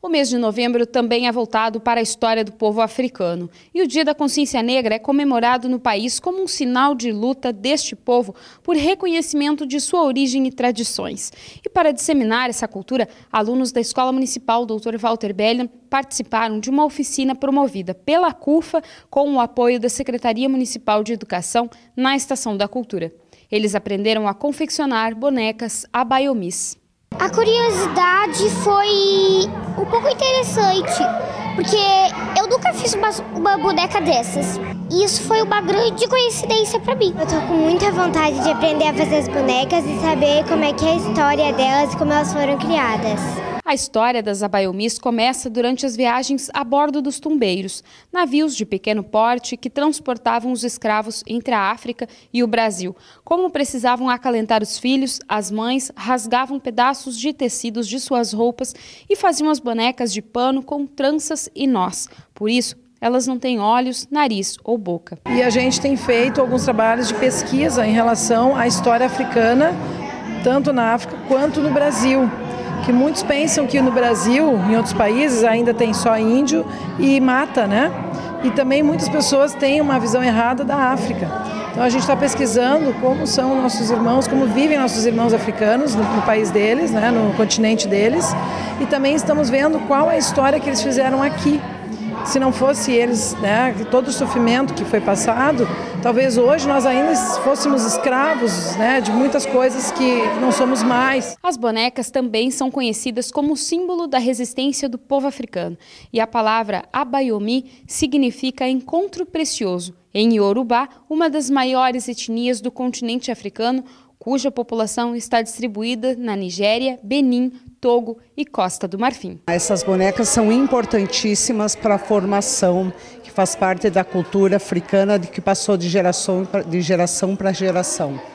O mês de novembro também é voltado para a história do povo africano. E o Dia da Consciência Negra é comemorado no país como um sinal de luta deste povo por reconhecimento de sua origem e tradições. E para disseminar essa cultura, alunos da Escola Municipal Dr. Walter Bellion participaram de uma oficina promovida pela CUFA com o apoio da Secretaria Municipal de Educação na Estação da Cultura. Eles aprenderam a confeccionar bonecas abaiomis. A curiosidade foi um pouco interessante, porque eu nunca fiz uma boneca dessas. E isso foi uma grande coincidência para mim. Eu tô com muita vontade de aprender a fazer as bonecas e saber como é que é a história delas e como elas foram criadas. A história das abaiomis começa durante as viagens a bordo dos tumbeiros, navios de pequeno porte que transportavam os escravos entre a África e o Brasil. Como precisavam acalentar os filhos, as mães rasgavam pedaços de tecidos de suas roupas e faziam as bonecas de pano com tranças e nós. Por isso, elas não têm olhos, nariz ou boca. E a gente tem feito alguns trabalhos de pesquisa em relação à história africana, tanto na África quanto no Brasil. Que muitos pensam que no Brasil, em outros países, ainda tem só índio e mata, né? E também muitas pessoas têm uma visão errada da África. Então a gente está pesquisando como são nossos irmãos, como vivem nossos irmãos africanos no país deles, né? No continente deles. E também estamos vendo qual é a história que eles fizeram aqui. Se não fosse eles, né, todo o sofrimento que foi passado, talvez hoje nós ainda fôssemos escravos, né, de muitas coisas que não somos mais. As bonecas também são conhecidas como símbolo da resistência do povo africano. E a palavra abaiomi significa encontro precioso. Em Iorubá, uma das maiores etnias do continente africano, cuja população está distribuída na Nigéria, Benin, Togo e Costa do Marfim. Essas bonecas são importantíssimas para a formação, que faz parte da cultura africana, que passou de geração para geração.